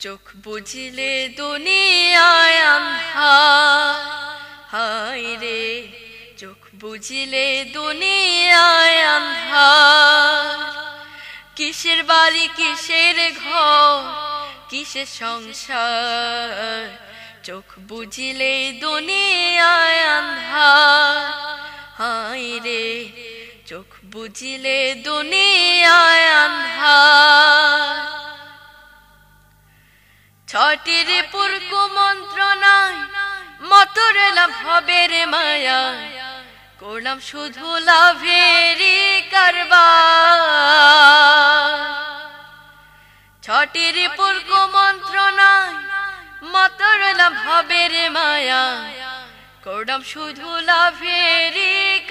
চোখ বুঝিলে দুনিয়ায় আন্ধার, হায় রে চোখ বুঝিলে দুনিয়ায় আন্ধার। কিসের বাড়ি কিসের ঘর কিসের সংসার, চোখ বুঝিলে দুনিয়ায় আন্ধার, হায় রে চোখ বুঝিলে দুনিয়ায় আন্ধার। ছটির পূর্ক মন্ত্রণায় মতরেলাম ভবের মায়া, করলাম শুধু লাভেরই কারবার। ছটির পূর্ক মন্ত্রণায় মতরেলাম ভবের মায়া, করলাম শুধু লাভেরই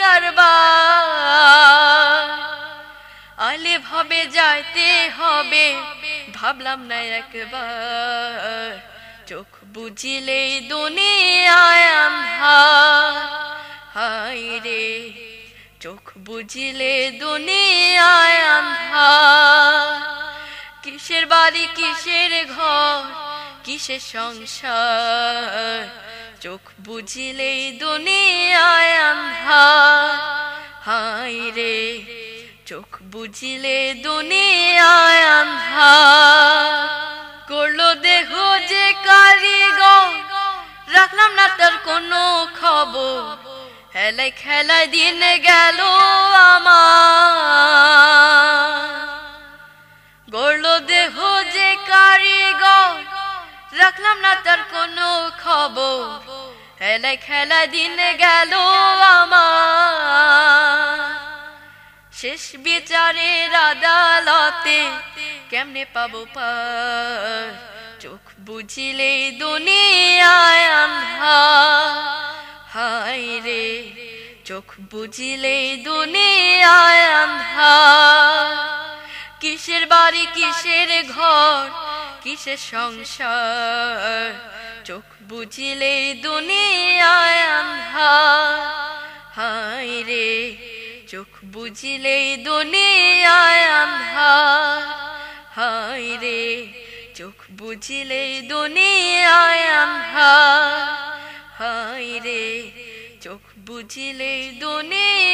কারবার। আলে ভাবে যাইতে হবে ভাবলাম না একবার, চোখ বুঝিলে দুনিয়ায় আন্ধার, হায় রে চোখ বুঝিলে দুনিয়ায় আন্ধার। কিসের বাড়ি কিসের ঘর কিসের সংসার, চোখ বুঝিলে দুনিয়ায় আন্ধার, হায় রে চোখ বুঝিলে দুনিয়ায় আন্ধার। করলো দেহ যে কারিগর রাখলাম না তার কোনো খবর, হেলায় খেলায় দিন গেল আমার। গড়লো দেহ যে কারিগর রাখলাম না তার কোনো খবর, হেলায় খেলায় দিন গেল আমার। শেষ বিচারের আদালতে কেমনে পাবো পার, চোখ বুঝিলে দুনিয়ায় আন্ধার, হায় রে চোখ বুঝিলে দুনিয়ায় আন্ধার। কিসের বাড়ি কিসের ঘর কিসের সংসার, চোখ বুঝিলে দুনিয়ায় আন্ধার, হায় রে চোখ বুঝিলে দুনিয়ায় আন্ধার, হায় রে চোখ বুঝিলে দুনিয়ায় আন্ধার, হায় রে চোখ বুঝিলে দুনিয়া।